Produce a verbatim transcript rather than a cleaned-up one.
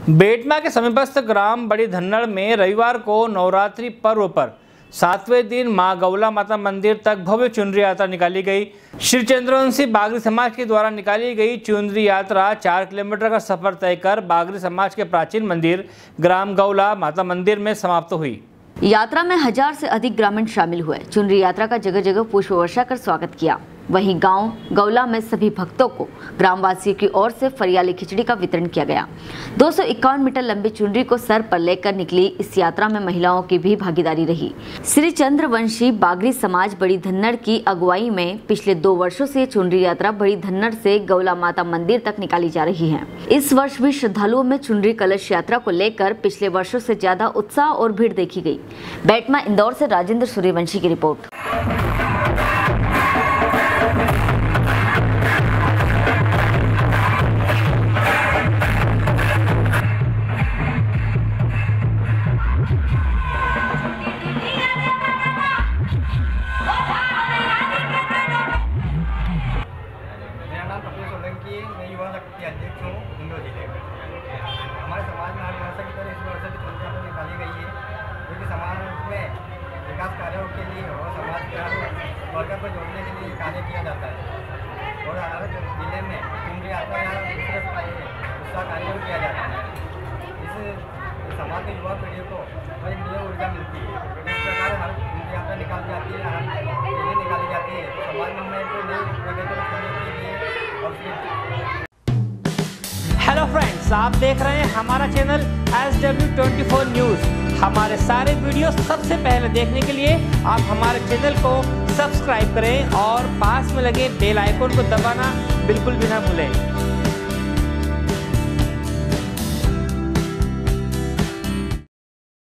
बेटमा के समीपस्थ ग्राम बड़ी धन्नड़ में रविवार को नवरात्रि पर्व पर सातवें दिन मां गौला माता मंदिर तक भव्य चुनरी यात्रा निकाली गई। श्री चंद्रवंशी बागरी समाज के द्वारा निकाली गई चुनरी यात्रा चार किलोमीटर का सफर तय कर बागरी समाज के प्राचीन मंदिर ग्राम गौला माता मंदिर में समाप्त हुई। यात्रा में हजार से अधिक ग्रामीण शामिल हुए। चुनरी यात्रा का जगह जगह पुष्प वर्षा कर स्वागत किया। वहीं गांव गौला में सभी भक्तों को ग्रामवासियों की ओर से फरियाली खिचड़ी का वितरण किया गया। दो सौ इक्यावन मीटर लंबी चुनरी को सर पर लेकर निकली इस यात्रा में महिलाओं की भी भागीदारी रही। श्री चंद्रवंशी बागरी समाज बड़ी धन्नड़ की अगुवाई में पिछले दो वर्षों से चुनरी यात्रा बड़ी धन्नड़ से गौला माता मंदिर तक निकाली जा रही है। इस वर्ष भी श्रद्धालुओं में चुनरी कलश यात्रा को लेकर पिछले वर्षों से ज्यादा उत्साह और भीड़ देखी गई। बेटमा इंदौर से राजेंद्र सूर्यवंशी की रिपोर्ट। मैं युवा शक्ति अध्यक्ष हूँ इंदौर जिले में। हमारे समाज में हर वर्ष की तरह इस वर्ष की चुनरी यात्रा निकाली गई है, जो कि समाज में विकास कार्यों के लिए और समाज के हर वर्ग को जोड़ने के लिए कार्य किया जाता है। और हमारे जिले में चुनरी यात्रा यहाँ विशेष उत्साह कार्य किया जाता है। इस समाज के युवा पीढ़ी को बड़ी नई ऊर्जा मिलती है। इस प्रकार हर चुनरी यात्रा निकाली जाती है, हर चीज़ें निकाली जाती है, तो समाज में हमें कोई नई प्रगति करने के लिए। हेलो फ्रेंड्स, आप देख रहे हैं हमारा channel S W twenty four news. हमारे सारे वीडियो सबसे पहले देखने के लिए आप हमारे चैनल को सब्सक्राइब करें और पास में लगे बेल आइकन को दबाना बिल्कुल भी ना भूलें।